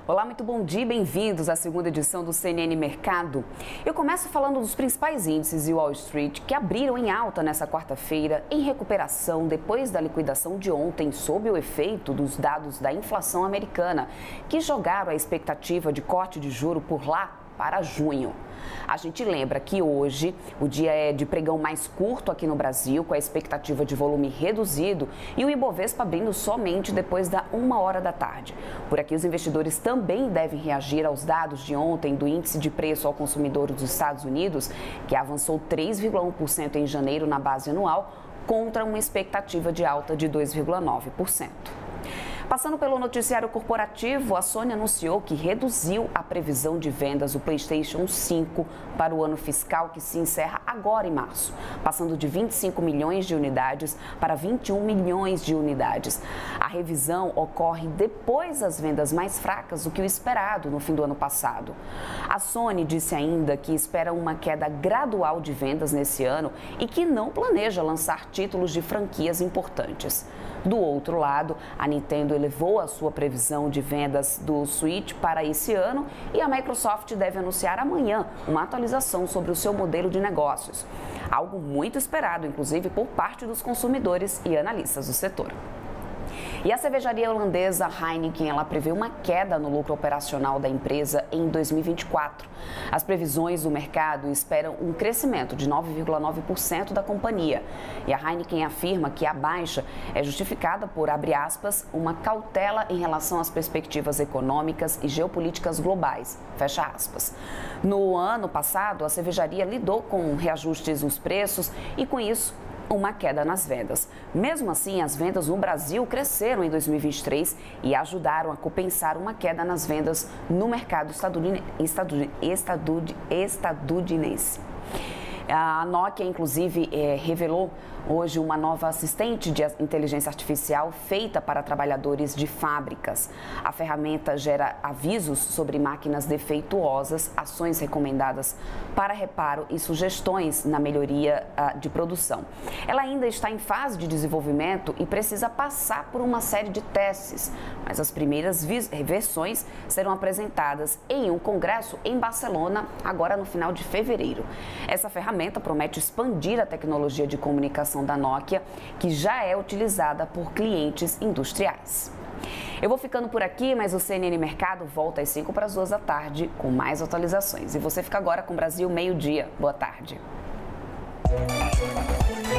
Olá, muito bom dia e bem-vindos à segunda edição do CNN Mercado. Eu começo falando dos principais índices de Wall Street que abriram em alta nessa quarta-feira, em recuperação depois da liquidação de ontem sob o efeito dos dados da inflação americana, que jogaram a expectativa de corte de juro por lá para junho. A gente lembra que hoje o dia é de pregão mais curto aqui no Brasil, com a expectativa de volume reduzido e o Ibovespa abrindo somente depois da 1h da tarde. Por aqui, os investidores também devem reagir aos dados de ontem do índice de preço ao consumidor dos Estados Unidos, que avançou 3,1% em janeiro na base anual, contra uma expectativa de alta de 2,9%. Passando pelo noticiário corporativo, a Sony anunciou que reduziu a previsão de vendas do PlayStation 5 para o ano fiscal que se encerra agora em março, passando de 25 milhões de unidades para 21 milhões de unidades. A revisão ocorre depois das vendas mais fracas do que o esperado no fim do ano passado. A Sony disse ainda que espera uma queda gradual de vendas nesse ano e que não planeja lançar títulos de franquias importantes. Do outro lado, a Nintendo elevou a sua previsão de vendas do Switch para esse ano e a Microsoft deve anunciar amanhã uma atualização sobre o seu modelo de negócios. Algo muito esperado, inclusive, por parte dos consumidores e analistas do setor. E a cervejaria holandesa Heineken, ela prevê uma queda no lucro operacional da empresa em 2024. As previsões do mercado esperam um crescimento de 9,9% da companhia. E a Heineken afirma que a baixa é justificada por, abre aspas, uma cautela em relação às perspectivas econômicas e geopolíticas globais, fecha aspas. No ano passado, a cervejaria lidou com reajustes nos preços e, com isso, uma queda nas vendas. Mesmo assim, as vendas no Brasil cresceram em 2023 e ajudaram a compensar uma queda nas vendas no mercado estadunidense. A Nokia, inclusive, revelou hoje uma nova assistente de inteligência artificial feita para trabalhadores de fábricas. A ferramenta gera avisos sobre máquinas defeituosas, ações recomendadas para reparo e sugestões na melhoria de produção. Ela ainda está em fase de desenvolvimento e precisa passar por uma série de testes, mas as primeiras versões serão apresentadas em um congresso em Barcelona, agora no final de fevereiro. Essa ferramenta promete expandir a tecnologia de comunicação da Nokia, que já é utilizada por clientes industriais. Eu vou ficando por aqui, mas o CNN Mercado volta às 1:55 da tarde com mais atualizações. E você fica agora com o Brasil Meio-Dia. Boa tarde.